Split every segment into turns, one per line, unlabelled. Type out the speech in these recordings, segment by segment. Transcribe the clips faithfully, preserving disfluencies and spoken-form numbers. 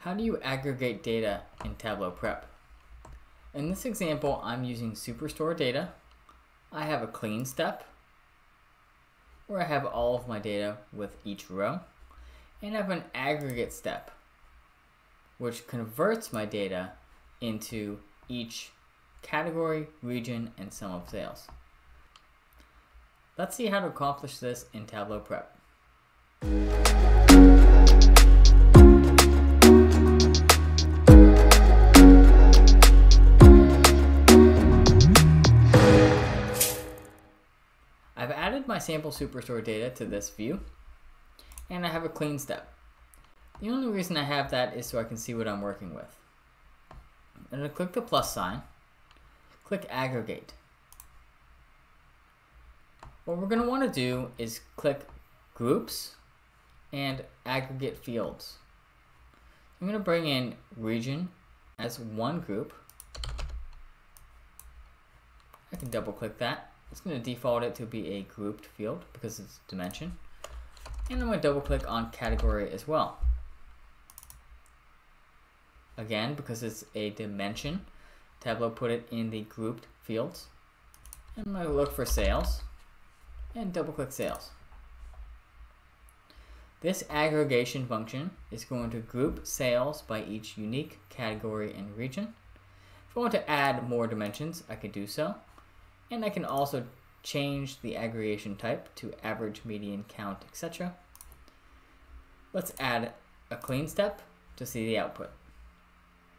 How do you aggregate data in Tableau Prep? In this example, I'm using Superstore data. I have a clean step where I have all of my data with each row, and I have an aggregate step which converts my data into each category, region, and sum of sales. Let's see how to accomplish this in Tableau Prep. I've added my sample Superstore data to this view, and I have a clean step. The only reason I have that is so I can see what I'm working with. I'm going to click the plus sign, click Aggregate. What we're going to want to do is click Groups and Aggregate Fields. I'm going to bring in Region as one group. I can double click that. It's going to default it to be a grouped field because it's dimension. And I'm going to double click on category as well. Again, because it's a dimension, Tableau put it in the grouped fields. And I'm going to look for sales and double click sales. This aggregation function is going to group sales by each unique category and region. If I want to add more dimensions, I could do so. And I can also change the aggregation type to average, median, count, et cetera. Let's add a clean step to see the output.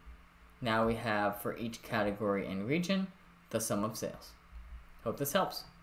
Now we have for each category and region the sum of sales. Hope this helps.